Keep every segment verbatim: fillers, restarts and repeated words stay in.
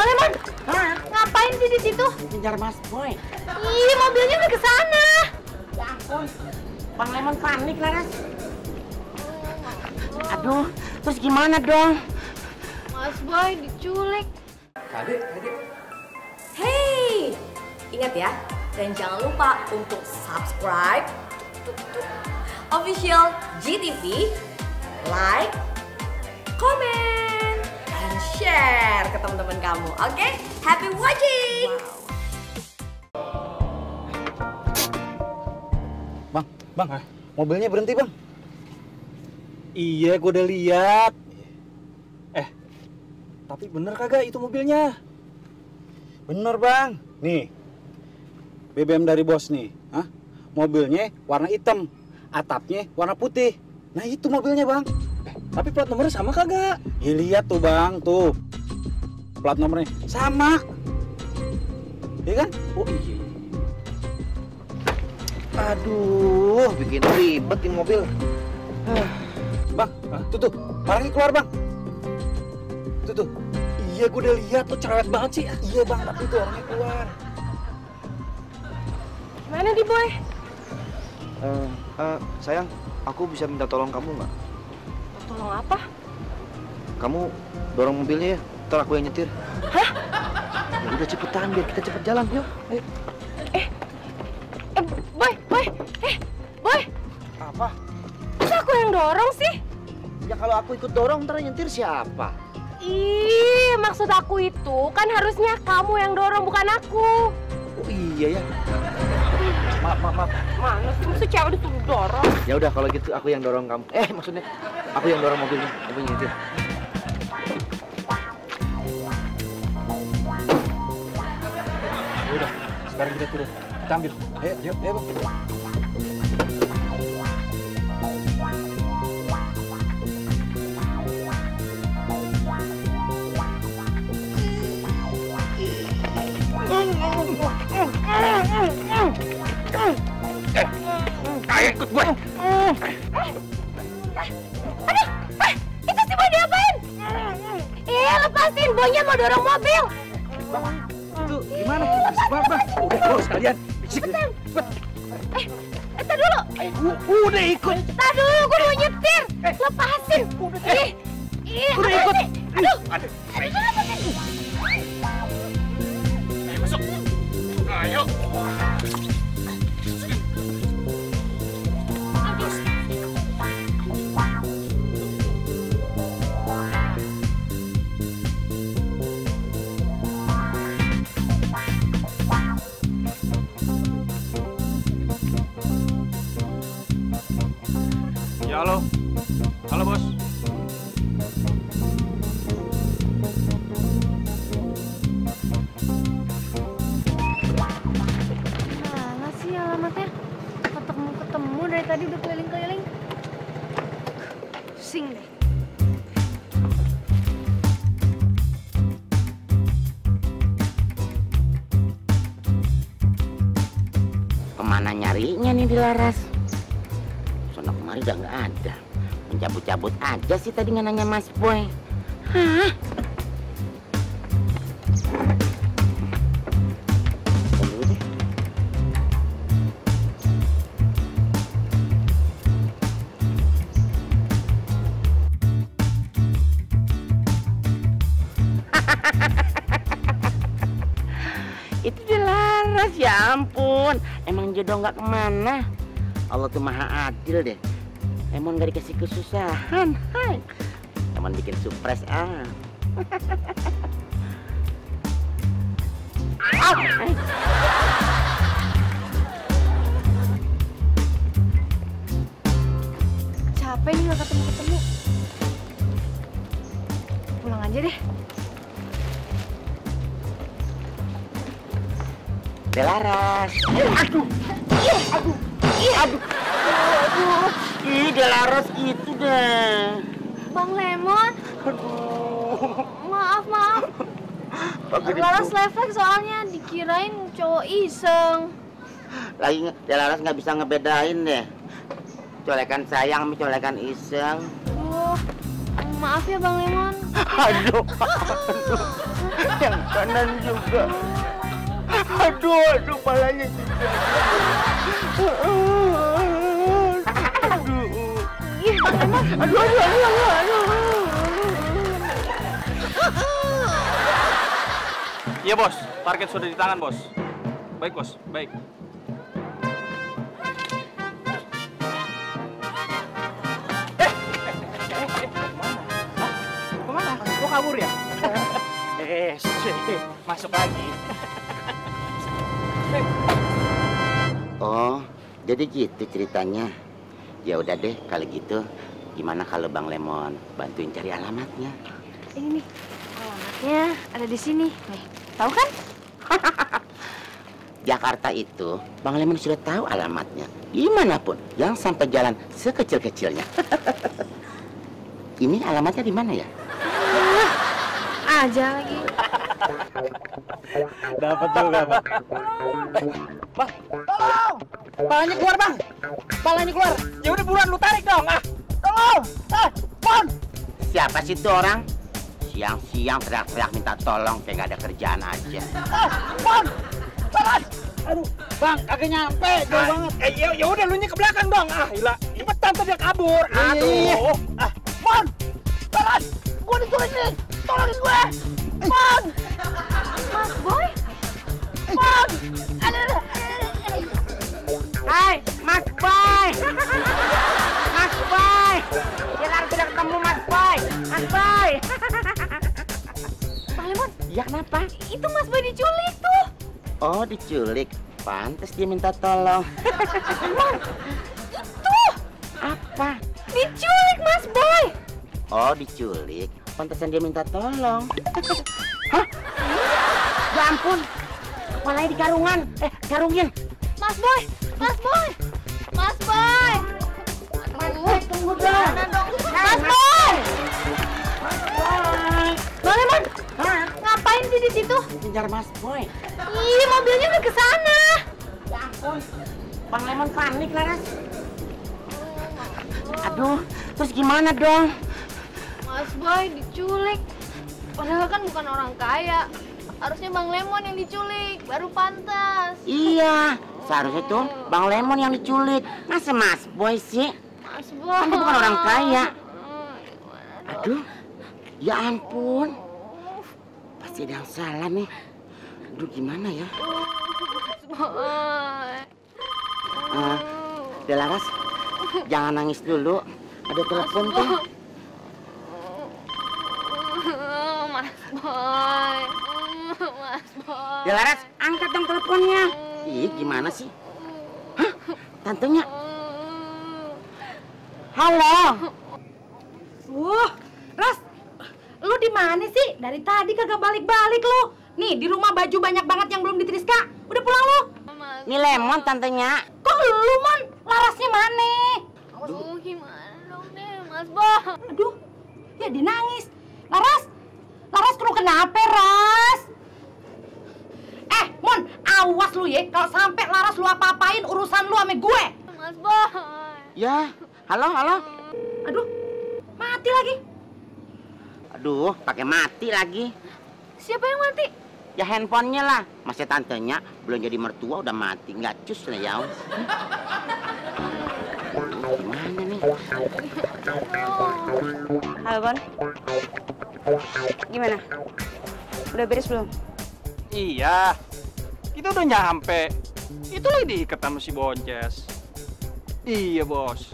Bang Lemon, ngapain sih di situ? Ngejar Mas Boy. Ih, mobilnya udah ke sana. Ya ampun, Bang Lemon panik, Laras. Aduh, terus gimana dong? Mas Boy diculik. Adik, adik. Hey, ingat ya, dan jangan lupa untuk subscribe tuk, tuk, tuk, official G T V, like, comment, and share ke teman-teman kamu. Oke, okay? Happy watching. Bang, bang, mobilnya berhenti bang. Iya, gue udah lihat. Eh, tapi bener kagak itu mobilnya? Bener bang. Nih, B B M dari bos nih. Hah? Mobilnya warna hitam, atapnya warna putih. Nah itu mobilnya bang. Eh, tapi plat nomornya sama kagak? Ya lihat tuh bang, tuh. Plat nomornya sama. Iya kan? Oh iya. Aduh, bikin ribet di mobil. Bang, tuh tuh, orangnya keluar bang. Tuh tuh. Iya, gue udah lihat tuh cerewet banget sih. Iya bang, tapi tuh orangnya keluar. Mana di Boy? Uh, uh, sayang, aku bisa minta tolong kamu nggak? Tolong apa? Kamu dorong mobilnya ya, ntar aku yang nyetir. Hah? Ya udah cepetan biar kita cepet jalan, yuk. Ayo. Eh, eh, Boy, Boy, eh, Boy. Apa? Masa aku yang dorong sih? Ya kalau aku ikut dorong, ntar yang nyetir siapa? Ih, maksud aku itu kan harusnya kamu yang dorong, bukan aku. Oh iya ya. Maaf, maaf, maaf. Mana sih, mesti cewek disuruh dorong? Ya udah kalau gitu aku yang dorong kamu. Eh, maksudnya aku yang dorong mobilnya, kamu yang nyetir. Ya udah, sekarang kita turun. Kita ambil. Ayo, ayo, ayo bang. Ayo ikut gue. Aduh, eh, itu si Boy diapain? Eh, lepasin, Boynya mau dorong mobil. Bang, itu gimana? Bang, bang, udah terus kalian. Cepetan. Eh, entar dulu. Udah ikut. Entar dulu, gue mau nyetir. Lepasin. Ih, ih, Udah apa ikut. sih? Aduh, Aduh, aduh, lepasin. ayo masuk. Ayo. Ya halo. Halo bos. Mana sih alamatnya? Ketemu-ketemu dari tadi udah keliling-keliling. Pusing deh. Kemana nyarinya nih di Laras? Sono kemari udah nggak ada. Mencabut-cabut aja sih tadi nggak nanya Mas Boy. Hah? Tunggu deh. Itu di Laras, ya ampun. Emang jodoh nggak kemana. Allah tuh maha adil deh. Emang gak dikasih kesusahan. Hai. Emang bikin surprise ah. Ah. Capek nih gak ketemu-ketemu. Pulang aja deh. Delaras. Aduh. Aduh. Aduh. Aduh. Ih, Delaras gitu deh. Bang Lemon. Aduh. Maaf, maaf. Laras refleks soalnya dikirain cowok iseng. Lagi Delaras nggak bisa ngebedain deh. Colekan sayang sama colekan iseng. Oh, maaf ya Bang Lemon. Aduh. Aduh. yang kanan juga. Aduh, aduh, palanya juga. Aduh. Aduh, aduh, aduh, aduh, aduh. Iya bos, target sudah di tangan bos. Baik bos, baik. Eh, eh, eh, kemana? Kemana? Mau kabur ya? Eh, masuk lagi. Oh, jadi gitu ceritanya. Ya udah deh, kalau gitu gimana kalau Bang Lemon bantuin cari alamatnya? Ini nih, alamatnya ada di sini. Nih, tahu kan? Jakarta itu Bang Lemon sudah tahu alamatnya. Gimana pun, yang sampai jalan sekecil-kecilnya. Ini alamatnya di mana ya? Aja lagi. Dapat juga, Bang. Bang, tolong! Palanya keluar, Bang. Palanya keluar. Ya udah buruan lu tarik dong. Ah, tolong! Ah, Pon! Siapa sih itu orang? Siang-siang teriak-teriak minta tolong kayak gak ada kerjaan aja. Ah, Pon! Balas! Aduh, Bang, kagak nyampe, jauh banget. Eh, ya, ya udah lu nya ke belakang dong. Ah, gila. Cepetan tuh dia kabur. Aduh. Ah, Pon! Balas! Gua diculik nih. Tolongin gue. Pon! Mas Boy? Pon! Hai, Mas Boy! Mas Boy! Hilang sudah ketemu Mas Boy! Mas Boy! Bang Lemon, Ya kenapa? itu Mas Boy diculik tuh. Oh, diculik. Pantes dia minta tolong. Itu Apa? diculik Mas Boy. Oh, diculik. Pantesan dia minta tolong. Hah? Ya ampun. Kepalanya di karungan. Eh, karungin. Mas Boy, Mas Boy, Mas Boy. Mas Boy, tunggu dong. Mas Boy. Boy. Bang Lemon, Hah? ngapain sih di situ? Kejar Mas Boy. Ih, mobilnya udah ke sana. Ya ampun. Bang Lemon panik, Laras. Aduh, terus gimana dong? Mas Boy diculik. Padahal kan bukan orang kaya. Harusnya Bang Lemon yang diculik, baru pantas. Iya, seharusnya tuh Bang Lemon yang diculik. Masa Mas Boy sih? Mas Boy. Kan dia bukan orang kaya. Aduh, ya ampun. Pasti ada yang salah nih. Aduh, gimana ya? Mas Boy. Uh, Delaras, jangan nangis dulu. Ada telepon tuh. Mas Boy. Mas Boy. Delaras, angkat dong teleponnya. Ih, gimana sih? Hah? Tantenya. Halo. Wah, Ras, lu di mana sih? Dari tadi kagak balik-balik lu. Nih, di rumah baju banyak banget yang belum ditriska. Udah pulang lu? Mas, Ini Lemon tantenya. Kok lu, Mon? Larasnya mana? aduh, gimana dong nih, Mas Boy? Aduh, ya dia nangis. Laras, Laras lu kenapa, Ras? Eh, Mon, awas lu ya. Kalau sampai Laras lu apa-apain urusan lu sama gue. Mas Boy. Ya, halo, halo. Aduh, mati lagi. Aduh, pakai mati lagi. Siapa yang mati? Ya handphonenya lah. Masih tantenya belum jadi mertua udah mati. Nggak cus lah ya. Gimana nih? Halo, Bon. Gimana? Udah beres belum? Iya, kita udah nyampe. Itu lagi diikat sama si Bonces. Iya, bos.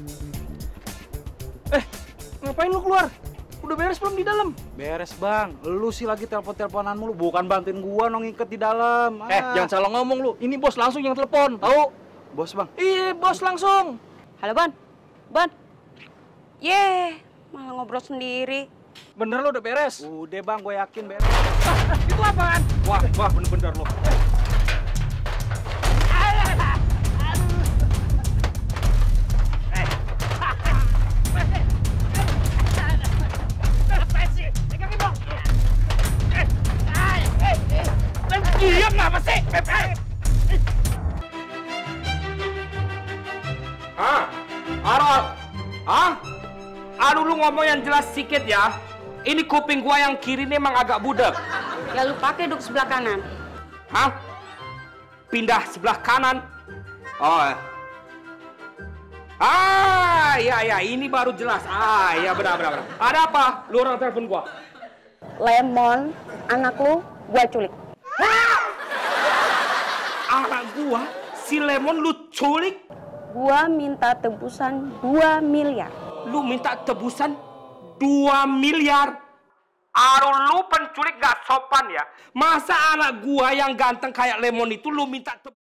Eh, ngapain lu keluar? Udah beres belum di dalam? Beres bang, lu sih lagi telepon-teleponan mulu, bukan bantuin gua nong ngiket di dalam. Eh, Ah. jangan salah ngomong lu. Ini bos langsung yang telepon, tahu? Bos bang. Iya, bos langsung. Halo, Bon. Bon. Ye, malah ngobrol sendiri. Bener lu udah beres? Udah bang, gue yakin beres. Ah, itu apaan? Wah, wah bener-bener lu. Diam apa sih? Ah, Arot, ah, aduh lu ngomong yang jelas sedikit ya. Ini kuping gua yang kiri ini emang agak budek. Ya lu pakai duduk sebelah kanan. Hah? Pindah sebelah kanan? Oh. Ah, ya ya, ini baru jelas. Ah, ya benar benar. benar. Ada apa? Lu orang telepon gua. Lemon, anak lu gua culik. Anak gua, si Lemon lu culik? Gua minta tebusan dua miliar. Lu minta tebusan dua miliar? Aduh, lu penculik gak sopan ya. Masa anak gua yang ganteng kayak Lemon itu lu minta tebusan?